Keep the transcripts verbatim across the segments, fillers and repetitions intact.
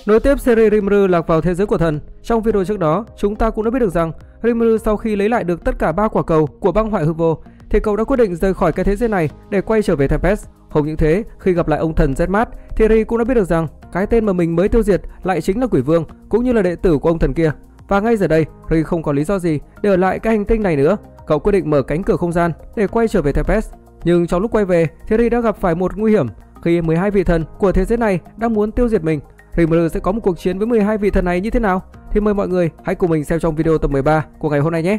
Nối tiếp series Rimuru lạc vào thế giới của thần, trong video trước đó, chúng ta cũng đã biết được rằng Rimuru sau khi lấy lại được tất cả ba quả cầu của băng hoại hư vô, thì cậu đã quyết định rời khỏi cái thế giới này để quay trở về Tempest. Không những thế, khi gặp lại ông thần Zmat, thì Ri cũng đã biết được rằng cái tên mà mình mới tiêu diệt lại chính là Quỷ Vương, cũng như là đệ tử của ông thần kia. Và ngay giờ đây, Ri không có lý do gì để ở lại cái hành tinh này nữa. Cậu quyết định mở cánh cửa không gian để quay trở về Tempest. Nhưng trong lúc quay về, thì Ri đã gặp phải một nguy hiểm khi mười hai vị thần của thế giới này đang muốn tiêu diệt mình. Rimuru sẽ có một cuộc chiến với mười hai vị thần này như thế nào? Thì mời mọi người hãy cùng mình xem trong video tập mười ba của ngày hôm nay nhé.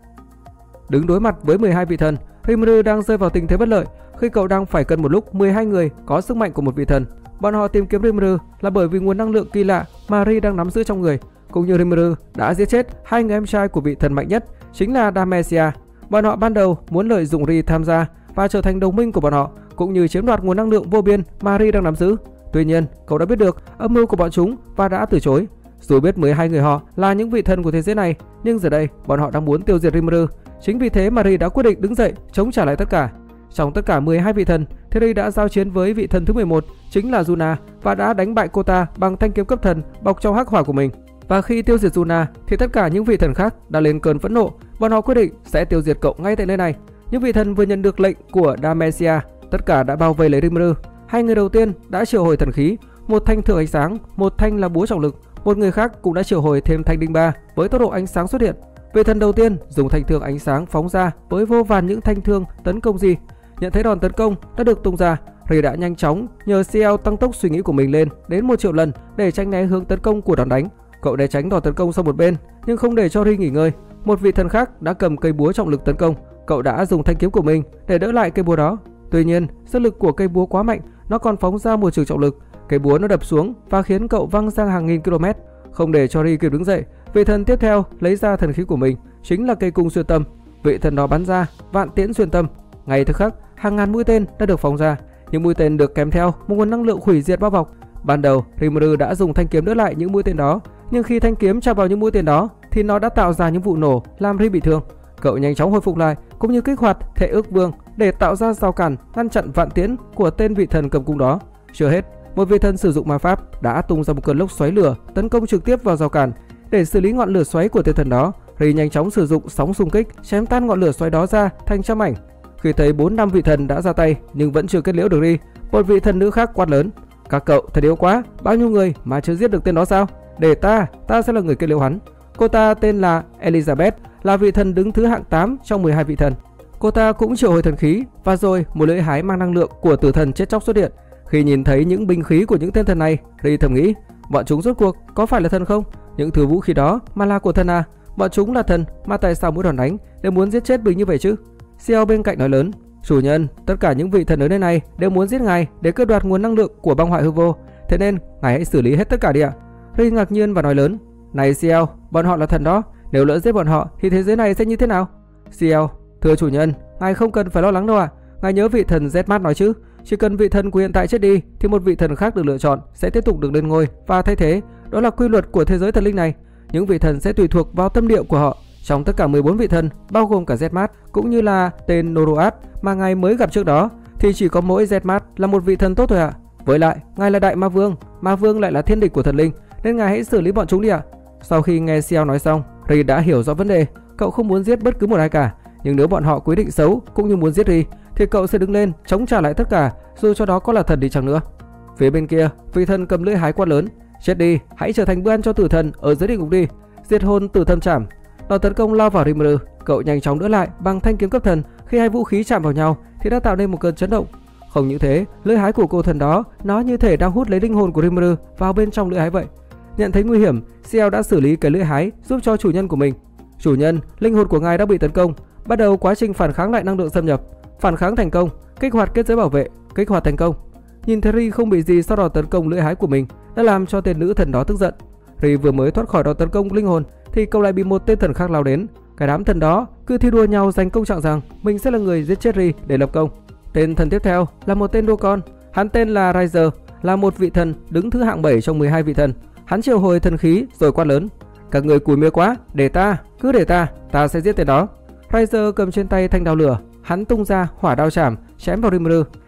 Đứng đối mặt với mười hai vị thần, Rimuru đang rơi vào tình thế bất lợi khi cậu đang phải cân một lúc mười hai người có sức mạnh của một vị thần. Bọn họ tìm kiếm Rimuru là bởi vì nguồn năng lượng kỳ lạ mà Ri đang nắm giữ trong người, cũng như Rimuru đã giết chết hai người em trai của vị thần mạnh nhất, chính là Damesia. Bọn họ ban đầu muốn lợi dụng Ri tham gia và trở thành đồng minh của bọn họ, cũng như chiếm đoạt nguồn năng lượng vô biên mà Ri đang nắm giữ. Tuy nhiên, cậu đã biết được âm mưu của bọn chúng và đã từ chối. Dù biết mười hai người họ là những vị thần của thế giới này, nhưng giờ đây bọn họ đang muốn tiêu diệt Rimuru. Chính vì thế mà Ri đã quyết định đứng dậy chống trả lại tất cả. Trong tất cả mười hai vị thần, thì Ri đã giao chiến với vị thần thứ mười một, chính là Yuna, và đã đánh bại cô ta bằng thanh kiếm cấp thần bọc trong hắc hỏa của mình. Và khi tiêu diệt Yuna, thì tất cả những vị thần khác đã lên cơn phẫn nộ. Bọn họ quyết định sẽ tiêu diệt cậu ngay tại nơi này. Những vị thần vừa nhận được lệnh của Damesia, tất cả đã bao vây lấy Rimuru. Hai người đầu tiên đã triệu hồi thần khí, một thanh thượng ánh sáng, một thanh là búa trọng lực. Một người khác cũng đã triệu hồi thêm thanh đinh ba với tốc độ ánh sáng xuất hiện. Vị thần đầu tiên dùng thanh thương ánh sáng phóng ra với vô vàn những thanh thương tấn công Ri. Nhận thấy đòn tấn công đã được tung ra, Ri đã nhanh chóng nhờ Ciel tăng tốc suy nghĩ của mình lên đến một triệu lần để tránh né hướng tấn công của đòn đánh. Cậu né tránh đòn tấn công sang một bên, nhưng không để cho Ri nghỉ ngơi. Một vị thần khác đã cầm cây búa trọng lực tấn công. Cậu đã dùng thanh kiếm của mình để đỡ lại cây búa đó. Tuy nhiên, sức lực của cây búa quá mạnh, nó còn phóng ra một trường trọng lực. Cây búa nó đập xuống và khiến cậu văng sang hàng nghìn km. Không để cho Ri kịp đứng dậy, vị thần tiếp theo lấy ra thần khí của mình, chính là cây cung xuyên tâm. Vị thần đó bắn ra vạn tiễn xuyên tâm. Ngay tức khắc, hàng ngàn mũi tên đã được phóng ra. Những mũi tên được kèm theo một nguồn năng lượng hủy diệt bao bọc. Ban đầu, Rimuru đã dùng thanh kiếm đỡ lại những mũi tên đó, nhưng khi thanh kiếm chạm vào những mũi tên đó, thì nó đã tạo ra những vụ nổ làm Ri bị thương. Cậu nhanh chóng hồi phục lại, cũng như kích hoạt Thể Ước Vương để tạo ra rào cản ngăn chặn vạn tiễn của tên vị thần cầm cung đó. Chưa hết, một vị thần sử dụng ma pháp đã tung ra một cơn lốc xoáy lửa tấn công trực tiếp vào rào cản. Để xử lý ngọn lửa xoáy của tên thần đó, Ri nhanh chóng sử dụng sóng xung kích chém tan ngọn lửa xoáy đó ra thành trăm mảnh. Khi thấy bốn năm vị thần đã ra tay nhưng vẫn chưa kết liễu được Ri, một vị thần nữ khác quát lớn: "Các cậu thật yếu quá, bao nhiêu người mà chưa giết được tên đó sao? Để ta, ta sẽ là người kết liễu hắn." Cô ta tên là Elizabeth, là vị thần đứng thứ hạng tám trong mười hai vị thần. Cô ta cũng triệu hồi thần khí, và rồi một lưỡi hái mang năng lượng của tử thần chết chóc xuất hiện. Khi nhìn thấy những binh khí của những tên thần này, Ri thầm nghĩ, bọn chúng rốt cuộc có phải là thần không? Những thứ vũ khí đó mà là của thần à? Bọn chúng là thần mà tại sao mỗi đòn đánh đều muốn giết chết mình như vậy chứ? Ciel bên cạnh nói lớn: "Chủ nhân, tất cả những vị thần ở nơi này đều muốn giết ngài để cướp đoạt nguồn năng lượng của băng hoại hư vô, thế nên ngài hãy xử lý hết tất cả đi ạ." Ri ngạc nhiên và nói lớn: "Này Ciel, bọn họ là thần đó, nếu lỡ giết bọn họ thì thế giới này sẽ như thế nào?" Ciel: "Thưa chủ nhân, ngài không cần phải lo lắng đâu ạ. Ngài nhớ vị thần Zmat nói chứ, chỉ cần vị thần của hiện tại chết đi thì một vị thần khác được lựa chọn sẽ tiếp tục được lên ngôi và thay thế. Đó là quy luật của thế giới thần linh này. Những vị thần sẽ tùy thuộc vào tâm địa của họ. Trong tất cả mười bốn vị thần, bao gồm cả Zmat cũng như là tên Noroat mà ngài mới gặp trước đó, thì chỉ có mỗi Zmat là một vị thần tốt thôi ạ. Với lại, ngài là đại ma vương, ma vương lại là thiên địch của thần linh, nên ngài hãy xử lý bọn chúng đi ạ." Sau khi nghe Ciel nói xong, Ri đã hiểu rõ vấn đề. Cậu không muốn giết bất cứ một ai cả, nhưng nếu bọn họ quyết định xấu cũng như muốn giết Ri, thì cậu sẽ đứng lên chống trả lại tất cả, dù cho đó có là thần đi chăng nữa. Phía bên kia, vị thần cầm lưỡi hái quát lớn: "Chết đi, hãy trở thành bữa ăn cho tử thần ở dưới địa ngục đi, diệt hồn tử thần chảm." Đòn tấn công lao vào Rimuru, cậu nhanh chóng đỡ lại bằng thanh kiếm cấp thần. Khi hai vũ khí chạm vào nhau thì đã tạo nên một cơn chấn động. Không những thế, lưỡi hái của cô thần đó nó như thể đang hút lấy linh hồn của Rimuru vào bên trong lưỡi hái vậy. Nhận thấy nguy hiểm, Ciel đã xử lý cái lưỡi hái giúp cho chủ nhân của mình. "Chủ nhân, linh hồn của ngài đã bị tấn công. Bắt đầu quá trình phản kháng lại năng lượng xâm nhập. Phản kháng thành công, kích hoạt kết giới bảo vệ, kích hoạt thành công." Nhìn thấy Ri không bị gì sau đó tấn công lưỡi hái của mình đã làm cho tên nữ thần đó tức giận. Ri vừa mới thoát khỏi đòn tấn công linh hồn thì cậu lại bị một tên thần khác lao đến. Cái đám thần đó cứ thi đua nhau giành công trạng rằng mình sẽ là người giết chết Ri để lập công. Tên thần tiếp theo là một tên đua con, hắn tên là Riser, là một vị thần đứng thứ hạng bảy trong mười hai vị thần. Hắn triệu hồi thần khí rồi quát lớn: "Các người cùi mê quá, để ta, cứ để ta, ta sẽ giết tên đó." Riser cầm trên tay thanh đao lửa, hắn tung ra hỏa đao chảm chém vào Rimuru.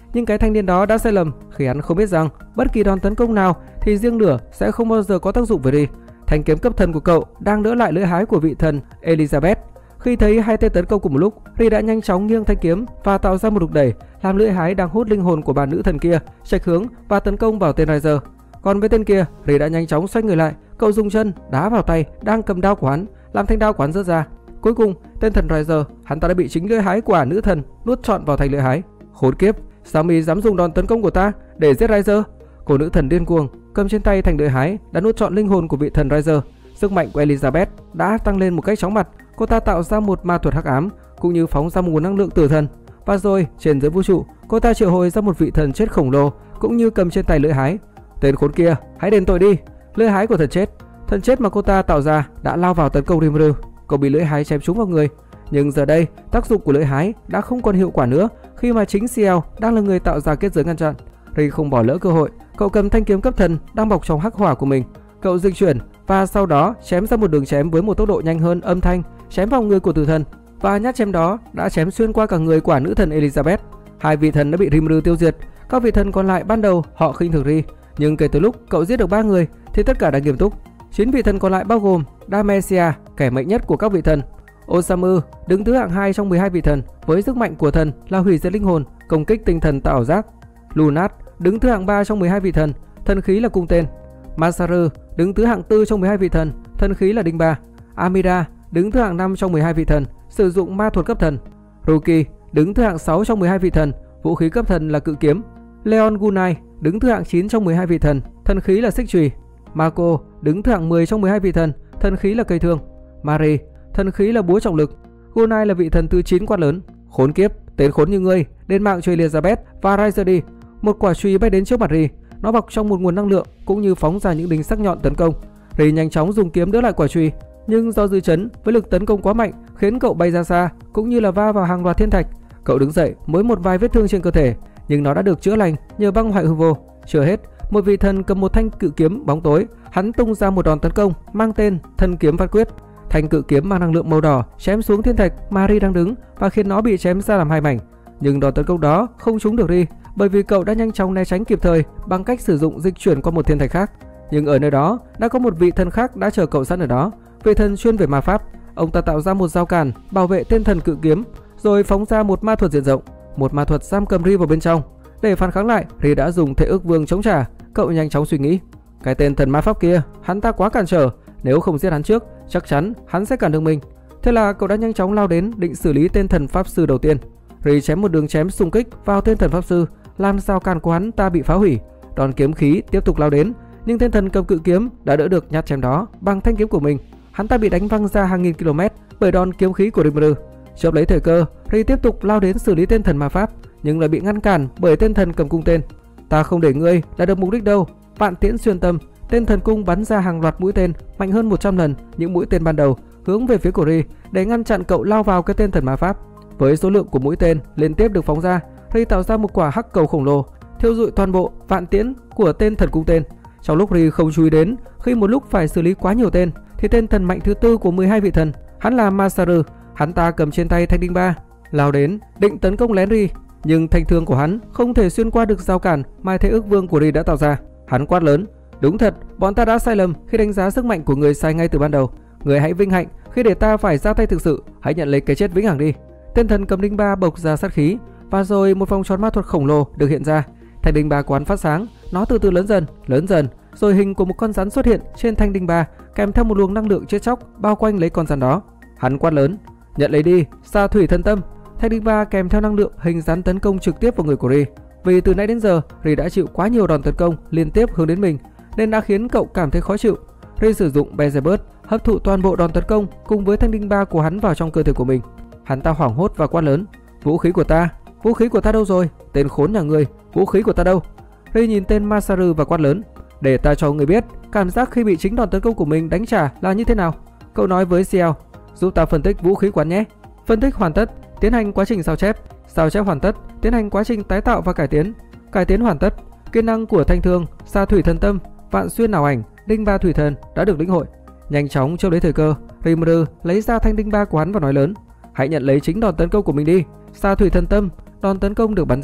nhưng cái thanh niên đó đã sai lầm khi hắn không biết rằng bất kỳ đòn tấn công nào thì riêng lửa sẽ không bao giờ có tác dụng với Ri. Thanh kiếm cấp thần của cậu đang đỡ lại lưỡi hái của vị thần Elizabeth. Khi thấy hai tên tấn công cùng một lúc, Ri đã nhanh chóng nghiêng thanh kiếm và tạo ra một lực đẩy, làm lưỡi hái đang hút linh hồn của bà nữ thần kia chệch hướng và tấn công vào tên Riser. Còn với tên kia, Ri đã nhanh chóng xoay người lại, cậu dùng chân đá vào tay đang cầm đao của hắn, làm thanh đao của hắn rớt ra. Cuối cùng, tên thần Riser, hắn ta đã bị chính lưỡi hái của nữ thần nuốt trọn vào thành lưỡi hái. Khốn kiếp, sao mi dám dùng đòn tấn công của ta để giết Riser? Cô nữ thần điên cuồng cầm trên tay thành lưỡi hái đã nuốt trọn linh hồn của vị thần Riser. Sức mạnh của Elizabeth đã tăng lên một cách chóng mặt. Cô ta tạo ra một ma thuật hắc ám cũng như phóng ra một nguồn năng lượng tử thần. Và rồi trên dưới vũ trụ, cô ta triệu hồi ra một vị thần chết khổng lồ cũng như cầm trên tay lưỡi hái. Tên khốn kia, hãy đền tội đi! Lưỡi hái của thần chết, thần chết mà cô ta tạo ra đã lao vào tấn công Rimuru. Cậu bị lưỡi hái chém trúng vào người. Nhưng giờ đây, tác dụng của lưỡi hái đã không còn hiệu quả nữa khi mà chính Ciel đang là người tạo ra kết giới ngăn chặn. Ri không bỏ lỡ cơ hội, cậu cầm thanh kiếm cấp thần đang bọc trong hắc hỏa của mình. Cậu dịch chuyển và sau đó chém ra một đường chém với một tốc độ nhanh hơn âm thanh, chém vào người của tử thần, và nhát chém đó đã chém xuyên qua cả người của nữ thần Elizabeth. Hai vị thần đã bị Rimuru tiêu diệt. Các vị thần còn lại ban đầu họ khinh thường Ri, nhưng kể từ lúc cậu giết được ba người thì tất cả đã nghiêm túc. Chín vị thần còn lại bao gồm Damesia, kẻ mạnh nhất của các vị thần, Osamu đứng thứ hạng hai trong mười hai vị thần với sức mạnh của thần là hủy diệt linh hồn, công kích tinh thần tạo ảo giác. Lunat đứng thứ hạng ba trong mười hai vị thần, thần khí là cung tên. Masaru đứng thứ hạng tư trong mười hai vị thần, thần khí là đinh ba. Amida đứng thứ hạng năm trong mười hai vị thần, sử dụng ma thuật cấp thần. Ruki đứng thứ hạng sáu trong mười hai vị thần, vũ khí cấp thần là cự kiếm. Leon Gunai đứng thứ hạng chín trong mười hai vị thần, thần khí là xích chùy. Mako đứng thứ hạng mười trong mười hai vị thần, thần khí là cây thương. Mari, thần khí là búa trọng lực. Gunai là vị thần thứ chín quát lớn: "Khốn kiếp, tên khốn như ngươi, đến mạng cho Elizabeth và Riser đi!" Một quả chùy bay đến trước mặt Ri, nó bọc trong một nguồn năng lượng cũng như phóng ra những đinh sắc nhọn tấn công. Ri nhanh chóng dùng kiếm đỡ lại quả chùy, nhưng do dư chấn với lực tấn công quá mạnh khiến cậu bay ra xa, cũng như là va vào hàng loạt thiên thạch. Cậu đứng dậy với một vài vết thương trên cơ thể, nhưng nó đã được chữa lành nhờ băng hoại hư vô. Chưa hết, một vị thần cầm một thanh cự kiếm bóng tối, hắn tung ra một đòn tấn công mang tên Thân kiếm phát quyết. Thanh cự kiếm mang năng lượng màu đỏ chém xuống thiên thạch mà Ri đang đứng và khiến nó bị chém ra làm hai mảnh. Nhưng đòn tấn công đó không trúng được Ri, bởi vì cậu đã nhanh chóng né tránh kịp thời bằng cách sử dụng dịch chuyển qua một thiên thạch khác. Nhưng ở nơi đó đã có một vị thần khác đã chờ cậu sẵn ở đó, vị thần chuyên về ma pháp. Ông ta tạo ra một rào cản bảo vệ tên thần cự kiếm, rồi phóng ra một ma thuật diện rộng, một ma thuật giam cầm Ri vào bên trong. Để phản kháng lại, Ri đã dùng Thể ước vương chống trả. Cậu nhanh chóng suy nghĩ, cái tên thần ma pháp kia, hắn ta quá cản trở, nếu không giết hắn trước, chắc chắn hắn sẽ cản được mình. Thế là cậu đã nhanh chóng lao đến định xử lý tên thần pháp sư đầu tiên. Ri chém một đường chém xung kích vào tên thần pháp sư, làm rào cản của hắn ta bị phá hủy. Đòn kiếm khí tiếp tục lao đến, nhưng tên thần cầm cự kiếm đã đỡ được nhát chém đó bằng thanh kiếm của mình. Hắn ta bị đánh văng ra hàng nghìn km bởi đòn kiếm khí của Rimuru. Chớp lấy thời cơ, Ri tiếp tục lao đến xử lý tên thần ma pháp, nhưng lại bị ngăn cản bởi tên thần cầm cung tên. Ta không để ngươi đạt được mục đích đâu. Vạn tiễn xuyên tâm, tên thần cung bắn ra hàng loạt mũi tên mạnh hơn một trăm lần những mũi tên ban đầu, hướng về phía của Ri để ngăn chặn cậu lao vào cái tên thần ma pháp. Với số lượng của mũi tên liên tiếp được phóng ra, Ri tạo ra một quả hắc cầu khổng lồ, thiêu rụi toàn bộ vạn tiễn của tên thần cung tên. Trong lúc Ri không chú ý đến, khi một lúc phải xử lý quá nhiều tên, thì tên thần mạnh thứ tư của mười hai vị thần, hắn là Masaru, hắn ta cầm trên tay thanh đinh ba, lao đến định tấn công lén Ri, nhưng thanh thương của hắn không thể xuyên qua được rào cản mà Thể ước vương của Ri đã tạo ra. Hắn quát lớn: "Đúng thật, bọn ta đã sai lầm khi đánh giá sức mạnh của người sai ngay từ ban đầu. Người hãy vinh hạnh khi để ta phải ra tay thực sự, hãy nhận lấy cái chết vĩnh hằng đi." Tên thần cầm đinh ba bộc ra sát khí, và rồi một vòng tròn ma thuật khổng lồ được hiện ra. Thanh đinh ba của hắn phát sáng, nó từ từ lớn dần, lớn dần, rồi hình của một con rắn xuất hiện trên thanh đinh ba, kèm theo một luồng năng lượng chết chóc bao quanh lấy con rắn đó. Hắn quát lớn: "Nhận lấy đi, Sa thủy thần tâm." Thanh đinh ba kèm theo năng lượng hình rắn tấn công trực tiếp vào người của Ri. Vì từ nãy đến giờ, Ri đã chịu quá nhiều đòn tấn công liên tiếp hướng đến mình, nên đã khiến cậu cảm thấy khó chịu. Ri sử dụng Beelzebub hấp thụ toàn bộ đòn tấn công cùng với thanh đinh ba của hắn vào trong cơ thể của mình. Hắn ta hoảng hốt và quát lớn: "Vũ khí của ta, vũ khí của ta đâu rồi? Tên khốn nhà ngươi, vũ khí của ta đâu?" Ri nhìn tên Masaru và quát lớn: "Để ta cho người biết cảm giác khi bị chính đòn tấn công của mình đánh trả là như thế nào." Cậu nói với Ciel: "Giúp ta phân tích vũ khí quán nhé." Phân tích hoàn tất, tiến hành quá trình sao chép. Sao chép hoàn tất, tiến hành quá trình tái tạo và cải tiến. Cải tiến hoàn tất, kỹ năng của thanh thương, Sa thủy thần tâm, vạn xuyên ảo ảnh, đinh ba thủy thần đã được lĩnh hội. Nhanh chóng chớp lấy thời cơ, Rimuru lấy ra thanh đinh ba của hắn và nói lớn: "Hãy nhận lấy chính đòn tấn công của mình đi, Sa thủy thần tâm." Đòn tấn công được bắn ra,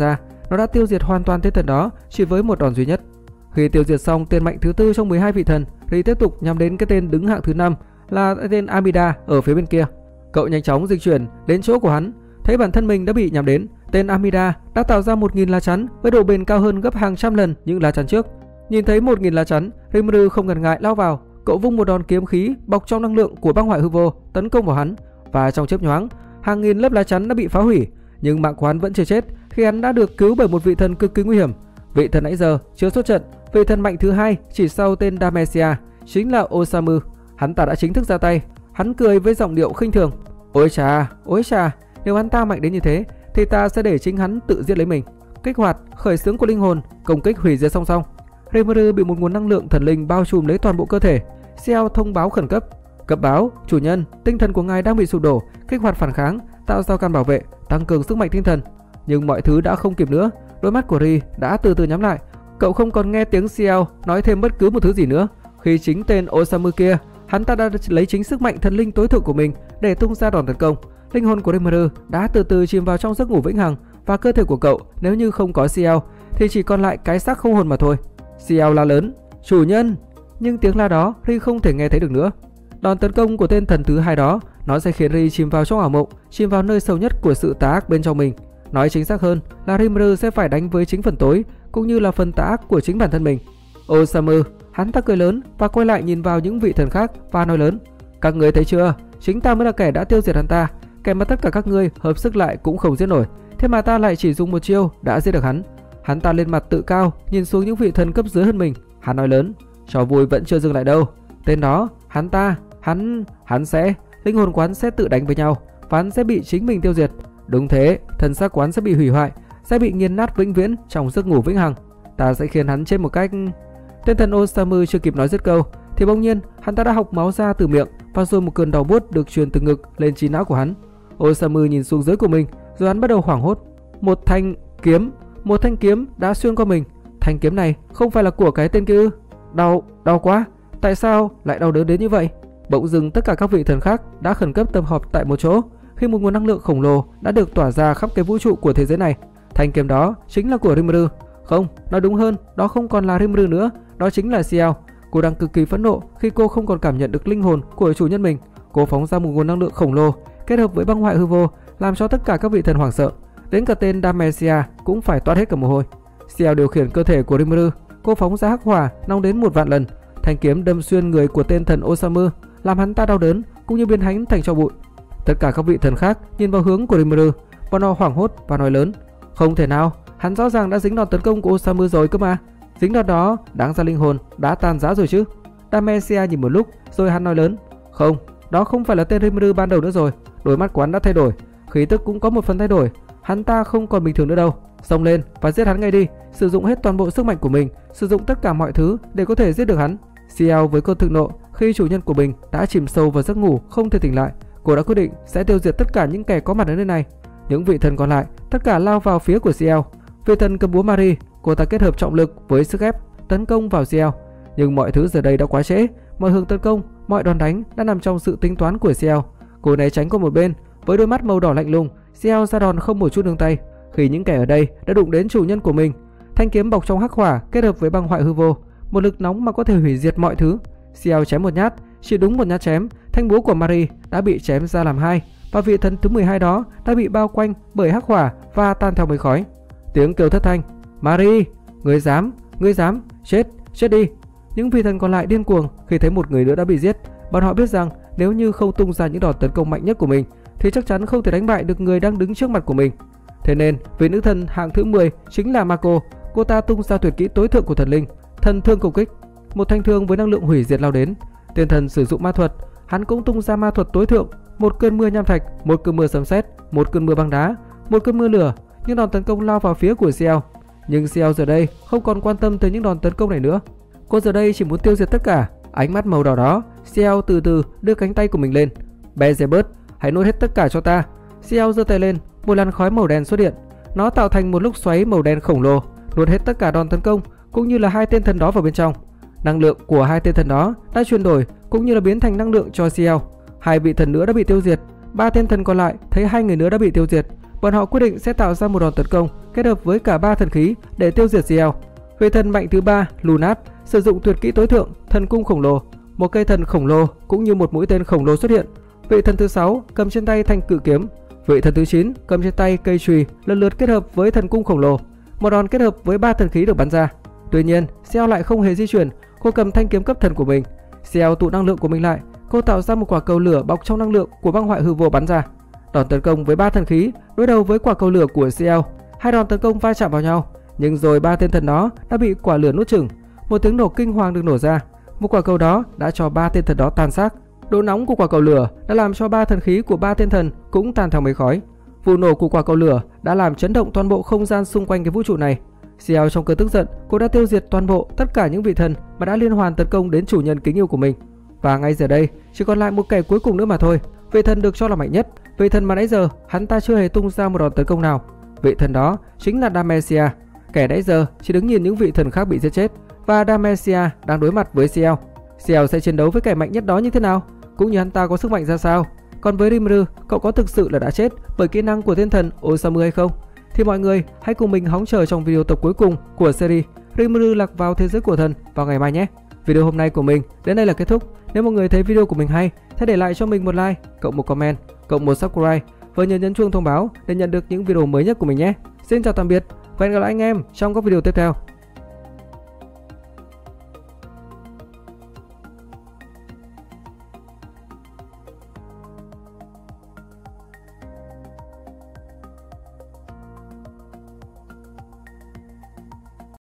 nó đã tiêu diệt hoàn toàn tên thần đó chỉ với một đòn duy nhất. Khi tiêu diệt xong tên mạnh thứ tư trong mười hai vị thần, Ri tiếp tục nhắm đến cái tên đứng hạng thứ năm là tên Amida ở phía bên kia. Cậu nhanh chóng dịch chuyển đến chỗ của hắn, thấy bản thân mình đã bị nhắm đến. Tên Amida đã tạo ra một nghìn lá chắn với độ bền cao hơn gấp hàng trăm lần những lá chắn trước. Nhìn thấy một nghìn lá chắn, Rimuru không ngần ngại lao vào. Cậu vung một đòn kiếm khí bọc trong năng lượng của băng hoại hư vô tấn công vào hắn, và trong chớp nhoáng, hàng nghìn lớp lá chắn đã bị phá hủy. Nhưng mạng của hắn vẫn chưa chết khi hắn đã được cứu bởi một vị thần cực kỳ nguy hiểm. Vị thần nãy giờ chưa xuất trận, vị thần mạnh thứ hai chỉ sau tên Damesia chính là Osamu. Hắn ta đã chính thức ra tay. Hắn cười với giọng điệu khinh thường. Ôi chà, ôi chà, nếu hắn ta mạnh đến như thế thì ta sẽ để chính hắn tự giết lấy mình. Kích hoạt khởi xướng của linh hồn, công kích hủy diệt song song. Rimuru bị một nguồn năng lượng thần linh bao trùm lấy toàn bộ cơ thể. Ciel thông báo khẩn cấp. Cấp báo, chủ nhân, tinh thần của ngài đang bị sụp đổ. Kích hoạt phản kháng, tạo giao can bảo vệ, tăng cường sức mạnh tinh thần. Nhưng mọi thứ đã không kịp nữa. Đôi mắt của Ri đã từ từ nhắm lại. Cậu không còn nghe tiếng Ciel nói thêm bất cứ một thứ gì nữa. Khi chính tên Osamu kia, hắn ta đã lấy chính sức mạnh thần linh tối thượng của mình để tung ra đòn tấn công. Linh hồn của Rimuru đã từ từ chìm vào trong giấc ngủ vĩnh hằng, và cơ thể của cậu nếu như không có Ciel thì chỉ còn lại cái xác không hồn mà thôi. Ciel la lớn, chủ nhân, nhưng tiếng la đó Ri không thể nghe thấy được nữa. Đòn tấn công của tên thần thứ hai đó, nó sẽ khiến Ri chìm vào trong ảo mộng, chìm vào nơi sâu nhất của sự tà ác bên trong mình. Nói chính xác hơn là Rimuru sẽ phải đánh với chính phần tối cũng như là phần tà ác của chính bản thân mình. Osamu, hắn ta cười lớn và quay lại nhìn vào những vị thần khác và nói lớn, các người thấy chưa, chính ta mới là kẻ đã tiêu diệt hắn ta, kẻ mà tất cả các ngươi hợp sức lại cũng không giết nổi, thế mà ta lại chỉ dùng một chiêu đã giết được hắn. Hắn ta lên mặt tự cao nhìn xuống những vị thần cấp dưới hơn mình. Hắn nói lớn, trò vui vẫn chưa dừng lại đâu. Tên đó, hắn ta, hắn, hắn sẽ, linh hồn quán sẽ tự đánh với nhau và hắn sẽ bị chính mình tiêu diệt. Đúng thế, thần xác quán sẽ bị hủy hoại, sẽ bị nghiền nát vĩnh viễn trong giấc ngủ vĩnh hằng. Ta sẽ khiến hắn chết một cách. Tên thần Osamu chưa kịp nói dứt câu thì bỗng nhiên hắn ta đã hộc máu ra từ miệng, và rồi một cơn đau buốt được truyền từ ngực lên trí não của hắn. Osamu nhìn xuống dưới của mình, rồi hắn bắt đầu hoảng hốt. Một thanh kiếm, một thanh kiếm đã xuyên qua mình. Thanh kiếm này không phải là của cái tên kia ư? Đau, đau quá. Tại sao lại đau đớn đến như vậy? Bỗng dưng tất cả các vị thần khác đã khẩn cấp tập hợp tại một chỗ, khi một nguồn năng lượng khổng lồ đã được tỏa ra khắp cái vũ trụ của thế giới này. Thanh kiếm đó chính là của Rimuru. Không, nói đúng hơn, đó không còn là Rimuru nữa, đó chính là Ciel. Cô đang cực kỳ phẫn nộ khi cô không còn cảm nhận được linh hồn của chủ nhân mình. Cô phóng ra một nguồn năng lượng khổng lồ kết hợp với băng hoại hư vô, làm cho tất cả các vị thần hoảng sợ. Đến cả tên Damesia cũng phải toát hết cả mồ hôi. Ciel điều khiển cơ thể của Rimuru. Cô phóng ra hắc hỏa nóng đến một vạn lần. Thanh kiếm đâm xuyên người của tên thần Osamu, làm hắn ta đau đớn cũng như biến hắn thành tro bụi. Tất cả các vị thần khác nhìn vào hướng của Rimuru, bọn họ hoảng hốt và nói lớn, không thể nào, hắn rõ ràng đã dính đòn tấn công của Osamu rồi cơ mà. Dính đòn đó đáng ra linh hồn đã tan rã rồi chứ. Damesia nhìn một lúc rồi hắn nói lớn, không, đó không phải là tên Rimuru ban đầu nữa rồi. Đôi mắt của hắn đã thay đổi, khí tức cũng có một phần thay đổi. Hắn ta không còn bình thường nữa đâu. Xông lên và giết hắn ngay đi, sử dụng hết toàn bộ sức mạnh của mình, sử dụng tất cả mọi thứ để có thể giết được hắn. Ciel với cơn thịnh nộ khi chủ nhân của mình đã chìm sâu vào giấc ngủ không thể tỉnh lại, cô đã quyết định sẽ tiêu diệt tất cả những kẻ có mặt ở nơi này. Những vị thần còn lại tất cả lao vào phía của Ciel. Vị thần cầm búa Mari, cô ta kết hợp trọng lực với sức ép tấn công vào Ciel. Nhưng mọi thứ giờ đây đã quá trễ, mọi hướng tấn công, mọi đòn đánh đã nằm trong sự tính toán của Ciel. Cô né tránh qua một bên, với đôi mắt màu đỏ lạnh lùng, Ciel ra đòn không một chút nương tay. Khi những kẻ ở đây đã đụng đến chủ nhân của mình, thanh kiếm bọc trong hắc hỏa kết hợp với băng hoại hư vô, một lực nóng mà có thể hủy diệt mọi thứ. Ciel chém một nhát, chỉ đúng một nhát chém, thanh búa của Mari đã bị chém ra làm hai, và vị thần thứ mười hai đó đã bị bao quanh bởi hắc hỏa và tan theo mây khói. Tiếng kêu thất thanh, Mari, ngươi dám, ngươi dám, chết, chết đi. Những vị thần còn lại điên cuồng khi thấy một người nữa đã bị giết. Bọn họ biết rằng nếu như không tung ra những đòn tấn công mạnh nhất của mình thì chắc chắn không thể đánh bại được người đang đứng trước mặt của mình. Thế nên vị nữ thần hạng thứ mười chính là Mako. Cô ta tung ra tuyệt kỹ tối thượng của thần linh, thần thương công kích. Một thanh thương với năng lượng hủy diệt lao đến. Tên thần sử dụng ma thuật, hắn cũng tung ra ma thuật tối thượng, một cơn mưa nham thạch, một cơn mưa sấm sét, một cơn mưa băng đá, một cơn mưa lửa. Những đòn tấn công lao vào phía của Ciel. Nhưng Ciel giờ đây không còn quan tâm tới những đòn tấn công này nữa. Cô giờ đây chỉ muốn tiêu diệt tất cả. Ánh mắt màu đỏ đó, Ciel từ từ đưa cánh tay của mình lên. Beelzebub, hãy nuốt hết tất cả cho ta. Ciel giơ tay lên, một làn khói màu đen xuất hiện. Nó tạo thành một lốc xoáy màu đen khổng lồ, nuốt hết tất cả đòn tấn công cũng như là hai tên thần đó vào bên trong. Năng lượng của hai tên thần đó đã chuyển đổi cũng như là biến thành năng lượng cho Ciel. Hai vị thần nữa đã bị tiêu diệt. Ba tên thần còn lại thấy hai người nữa đã bị tiêu diệt, bọn họ quyết định sẽ tạo ra một đòn tấn công kết hợp với cả ba thần khí để tiêu diệt Ciel. Vị thần mạnh thứ ba, Lunat, sử dụng tuyệt kỹ tối thượng, thần cung khổng lồ. Một cây thần khổng lồ cũng như một mũi tên khổng lồ xuất hiện. Vị thần thứ sáu cầm trên tay thanh cự kiếm. Vị thần thứ chín cầm trên tay cây chùy, lần lượt kết hợp với thần cung khổng lồ. Một đòn kết hợp với ba thần khí được bắn ra. Tuy nhiên, Ciel lại không hề di chuyển, cô cầm thanh kiếm cấp thần của mình. Ciel tụ năng lượng của mình lại, cô tạo ra một quả cầu lửa bọc trong năng lượng của băng hoại hư vô bắn ra. Đòn tấn công với ba thần khí đối đầu với quả cầu lửa của Ciel. Hai đòn tấn công va chạm vào nhau, nhưng rồi ba tên thần đó đã bị quả lửa nuốt chửng. Một tiếng nổ kinh hoàng được nổ ra. Một quả cầu đó đã cho ba tên thần đó tan xác. Độ nóng của quả cầu lửa đã làm cho ba thần khí của ba tên thần cũng tan thành mây khói. Vụ nổ của quả cầu lửa đã làm chấn động toàn bộ không gian xung quanh cái vũ trụ này. Ciel trong cơn tức giận, cô đã tiêu diệt toàn bộ tất cả những vị thần mà đã liên hoàn tấn công đến chủ nhân kính yêu của mình. Và ngay giờ đây, chỉ còn lại một kẻ cuối cùng nữa mà thôi. Vị thần được cho là mạnh nhất, vị thần mà nãy giờ hắn ta chưa hề tung ra một đòn tấn công nào. Vị thần đó chính là Dhalmesia, kẻ nãy giờ chỉ đứng nhìn những vị thần khác bị giết chết, và Dhalmesia đang đối mặt với Ciel. Ciel sẽ chiến đấu với kẻ mạnh nhất đó như thế nào, cũng như hắn ta có sức mạnh ra sao. Còn với Rimuru, cậu có thực sự là đã chết bởi kỹ năng của thiên thần Osamu hay không? Thì mọi người hãy cùng mình hóng chờ trong video tập cuối cùng của series Rimuru lạc vào thế giới của thần vào ngày mai nhé. Video hôm nay của mình đến đây là kết thúc. Nếu mọi người thấy video của mình hay, hãy để lại cho mình một like, cộng một comment, cộng một subscribe và nhớ nhấn chuông thông báo để nhận được những video mới nhất của mình nhé. Xin chào tạm biệt và hẹn gặp lại anh em trong các video tiếp theo.